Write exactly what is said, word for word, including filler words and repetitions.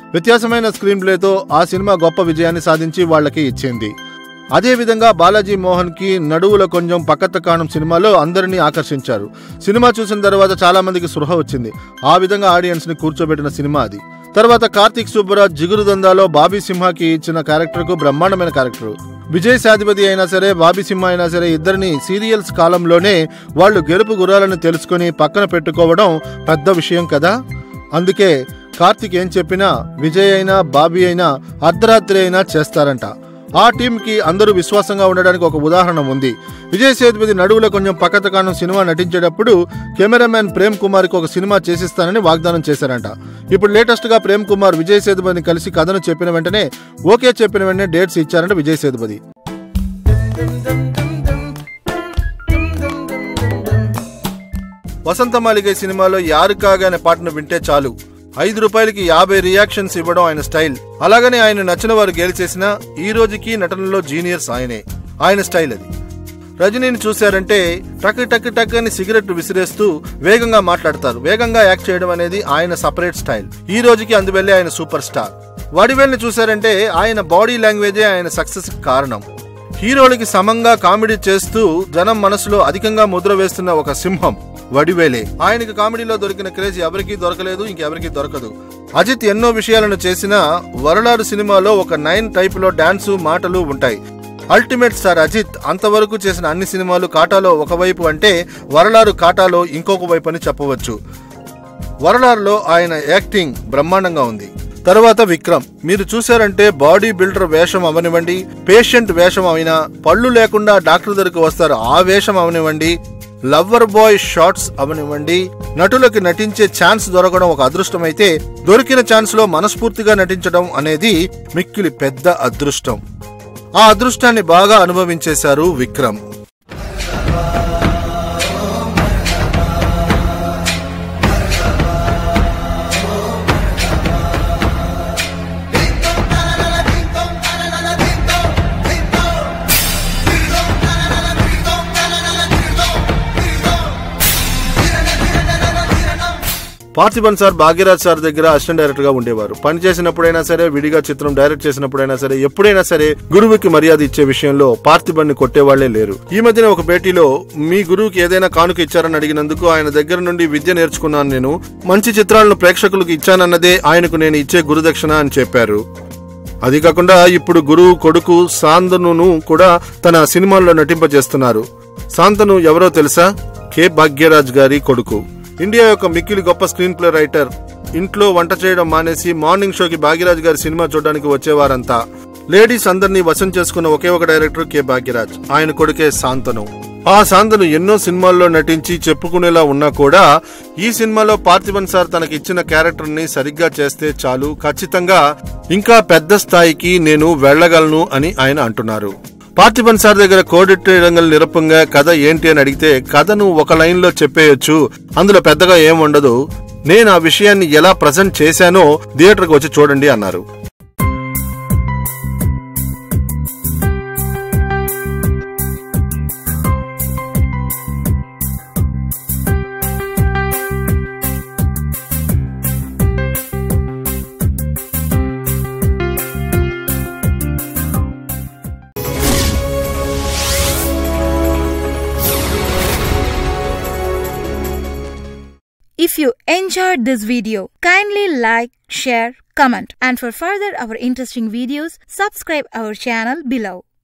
వ్యత్యాసమైన screen ప్లేతో ఆ cinema గొప్ప విజయాన్ని సాధించి వాళ్లకి ఇచ్చింది. అదేవిధంగా బాలాజీ మోహన్ కి నడువుల కొంచెం పక్కత కాణం సినిమాలో అందరినీ ఆకర్షించారు. సినిమా చూసిన తర్వాత చాలా మందికి స్పృహ వచ్చింది. ఆ విధంగా ఆడియన్స్ ని కూర్చోబెట్టిన సినిమా అది. తర్వాత కార్తీక్ సుబ్బరాజ్ జిగురు దందాలో బాబీ సింహాకి ఇచ్చిన క్యారెక్టర్ కు బ్రహ్మాండమైన క్యారెక్టర్. విజయ్ సేతుపతి అయినా సరే, బాబీ సింహ అయినా సరే, ఇద్దరిని సీరియల్స్ కాలంలోనే వాళ్ళు గెలుపు గుర్రాలను తెలుసుకుని పక్కన పెట్టుకోవడం పెద్ద విషయం కదా. అందుకే కార్తీక్ ఏం చెప్పినా విజయ్ అయినా బాబీ అయినా అర్ధరాత్రి అయినా చేస్తారంట. ఆ టీంకి అందరూ విశ్వాసంగా ఉండడానికి ఒక ఉదాహరణ ఉంది. విజయ్ సేతుపతి నడువులో కొంచెం పక్కత కాణం సినిమా నటించేటప్పుడు కెమెరామ్యాన్ ప్రేమ్ కుమార్ కి ఒక సినిమా చేసిస్తానని వాగ్దానం చేశారంట. ఇప్పుడు లేటెస్ట్ గా ప్రేమ్ కుమార్ విజయ్ సేతుపతిని కలిసి కథను చెప్పిన వెంటనే ఓకే చెప్పిన వెంటనే డేట్స్ ఇచ్చారంట విజయ్ సేతుపతి. వసంతమాలిక సినిమాలో యారుకాగా అనే పాటను వింటే చాలు ఐదు రూపాయలకి యాభై రియాక్షన్స్ ఇవ్వడం ఆయన స్టైల్. అలాగనే ఆయన నచ్చిన వారు గెలిచేసిన ఈ రోజుకి నటనలో జీనియర్స్ ఆయనే. ఆయన స్టైల్ అది. రజనీని చూశారంటే టక్ టక్ టక్ అని సిగరెట్ విసిరేస్తూ వేగంగా మాట్లాడతారు. వేగంగా యాక్ట్ చేయడం అనేది ఆయన సపరేట్ స్టైల్. ఈ రోజుకి అందువల్లే ఆయన సూపర్ స్టార్. వడివేల్ని చూశారంటే ఆయన బాడీ లాంగ్వేజే ఆయన సక్సెస్ కారణం. హీరోలకి సమంగా కామెడీ చేస్తూ జనం మనసులో అధికంగా ముద్ర వేస్తున్న ఒక సింహం వడివేలే. ఆయనకి కామెడీలో దొరికిన క్రేజ్ ఎవరికీ దొరకలేదు, ఇంకెవరికీ దొరకదు. అజిత్ ఎన్నో విషయాలను చేసినా వరలారు సినిమాలో ఒక నైన్ టైప్ లో డాన్సు మాటలు ఉంటాయి. అల్టిమేట్ స్టార్ అజిత్ అంతవరకు చేసిన అన్ని సినిమాలు కాటాలో ఒకవైపు అంటే వరలారు కాటాలో ఇంకొక వైపు అని చెప్పవచ్చు. వరలారులో ఆయన యాక్టింగ్ బ్రహ్మాండంగా ఉంది. తర్వాత విక్రమ్ మీరు చూశారంటే బాడీ బిల్డర్ వేషం అవనివ్వండి, పేషెంట్ వేషం అయినా, పళ్ళు లేకుండా డాక్టర్ దగ్గరకు వస్తారు ఆ వేషం అవనివ్వండి, లవ్వర్ బాయ్ షార్ట్స్ అవనివ్వండి, నటులకు నటించే ఛాన్స్ దొరకడం ఒక అదృష్టం అయితే దొరికిన ఛాన్స్ లో మనస్ఫూర్తిగా నటించడం అనేది మిక్కిలి పెద్ద అదృష్టం. ఆ అదృష్టాన్ని బాగా అనుభవించేశారు విక్రమ్. పార్థిబన్ సార్ భాగ్యరాజ్ సార్ దగ్గర అసిస్టెంట్ డైరెక్టర్ గా ఉండేవారు. పని చేసినప్పుడైనా సరే, విడిగా చిత్రం డైరెక్ట్ చేసినప్పుడైనా సరే, ఎప్పుడైనా సరే గురువుకి మర్యాద ఇచ్చే విషయంలో పార్థిబన్ ని కొట్టేవాళ్లే లేరు. ఈ మధ్యన ఒక భేటీలో మీ గురువుకి ఏదైనా కానుక ఇచ్చారని అడిగినందుకు ఆయన దగ్గర నుండి విద్య నేర్చుకున్నాను నేను, మంచి చిత్రాలను ప్రేక్షకులకు ఇచ్చానన్నదే ఆయనకు నేను ఇచ్చే గురుదక్షిణ అని చెప్పారు. అది కాకుండా ఇప్పుడు గురువు కొడుకు శాంతనును కూడా తన సినిమాల్లో నటింపజేస్తున్నారు. శాంతను ఎవరో తెలుసా? కె భాగ్యరాజ్ గారి కొడుకు. ఇండియా యొక్క మిక్కిలి గొప్ప స్క్రీన్ ప్లే రైటర్. ఇంట్లో వంట చేయడం మానేసి మార్నింగ్ షోకి భాగ్యరాజ్ గారి సినిమా చూడడానికి వచ్చేవారంతా. లేడీస్ అందరినీ వశం చేసుకున్న ఒకే ఒక డైరెక్టర్ కె భాగ్యరాజ్. ఆయన కొడుకే శాంతను. ఆ శాంతను ఎన్నో సినిమాల్లో నటించి చెప్పుకునేలా ఉన్నా కూడా ఈ సినిమాలో పార్థిబన్ సార్ తనకి ఇచ్చిన క్యారెక్టర్ ని సరిగ్గా చేస్తే చాలు, ఖచ్చితంగా ఇంకా పెద్ద స్థాయికి నేను వెళ్లగలను అని ఆయన అంటున్నారు. పార్థిబన్ సార్ దగ్గర కోడిట్టేయడంగల నిరపంగా కథ ఏంటి అని అడిగితే కథను ఒక లైన్ లో చెప్పేయొచ్చు, అందులో పెద్దగా ఏం ఉండదు, నేను ఆ విషయాన్ని ఎలా ప్రజెంట్ చేశానో థియేటర్కి వచ్చి చూడండి అన్నారు. If you enjoyed this video, kindly like, share, comment, and for further our interesting videos, subscribe our channel below.